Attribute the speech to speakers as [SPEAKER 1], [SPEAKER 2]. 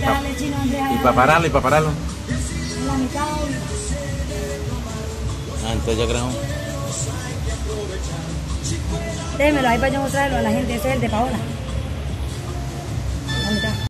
[SPEAKER 1] Dale, chino, Andrea.
[SPEAKER 2] Y para pararlo,
[SPEAKER 1] La mitad.
[SPEAKER 2] Ah, entonces yo creo.
[SPEAKER 1] Démelo ahí para yo mostrarlo a la gente. Ese es el de Paola.